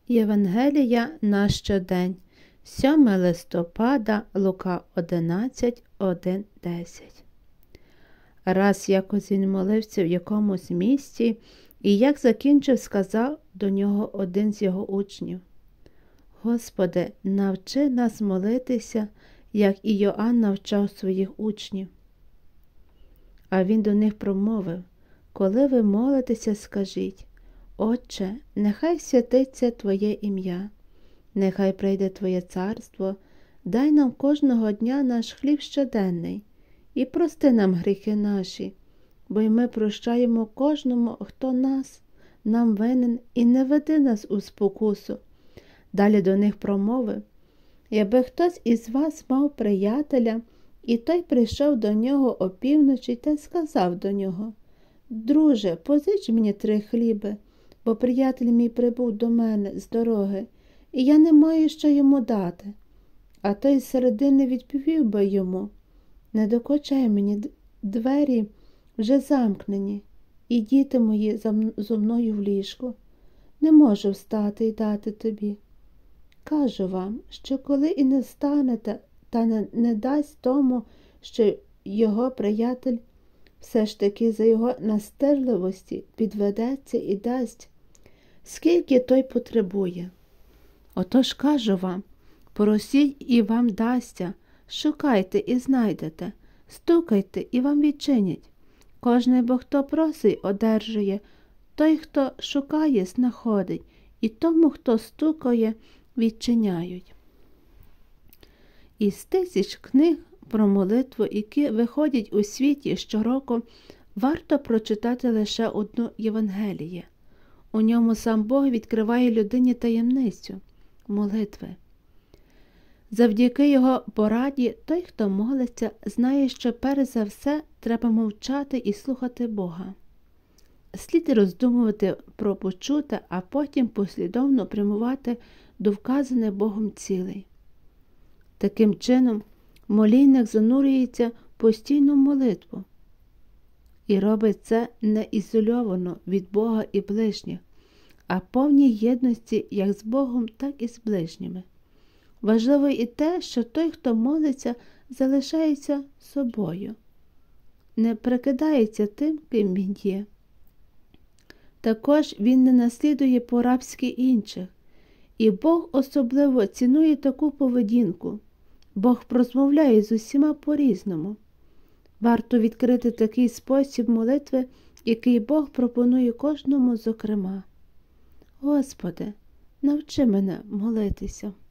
Євангелія на щодень, 7 листопада, Лука 11, 1, 10. Раз якось він молився в якомусь місті, і як закінчив, сказав до нього один з його учнів: «Господи, навчи нас молитися, як і Йоанн навчав своїх учнів». А він до них промовив: «Коли ви молитеся, скажіть: Отче, нехай святиться Твоє ім'я, нехай прийде Твоє царство, дай нам кожного дня наш хліб щоденний, і прости нам гріхи наші, бо й ми прощаємо кожному, хто нам винен, і не веди нас у спокусу». Далі до них промовив: «Якби хтось із вас мав приятеля, і той прийшов до нього опівночі та сказав до нього: Друже, позич мені 3 хліби, бо приятель мій прибув до мене з дороги, і я не маю що йому дати. А той з середини відповів би йому: Не докучай мені, двері вже замкнені, і діти мої зо мною в ліжку. Не можу встати й дати тобі. Кажу вам, що коли і не встанете та не дасть тому, що його приятель все ж таки за його настирливості підведеться і дасть, скільки той потребує. Отож кажу вам, просіть і вам дасться, шукайте і знайдете, стукайте і вам відчинять. Кожний бо хто просить, одержує, той, хто шукає, знаходить, і тому, хто стукає, відчиняють». Із 1000 книг про молитву, які виходять у світі щороку, варто прочитати лише одну Євангеліє. У ньому сам Бог відкриває людині таємницю – молитви. Завдяки його пораді той, хто молиться, знає, що перш за все треба мовчати і слухати Бога. Слід роздумувати про почуте, а потім послідовно прямувати до вказаних Богом цілей. Таким чином, молільник занурюється в постійну молитву і робить це не ізольовано від Бога і ближніх, а в повній єдності як з Богом, так і з ближніми. Важливо і те, що той, хто молиться, залишається собою, не прикидається тим, ким він є. Також він не наслідує по-рабськи інших, і Бог особливо цінує таку поведінку. Бог розмовляє з усіма по-різному. Варто відкрити такий спосіб молитви, який Бог пропонує кожному зокрема. Господи, навчи мене молитися.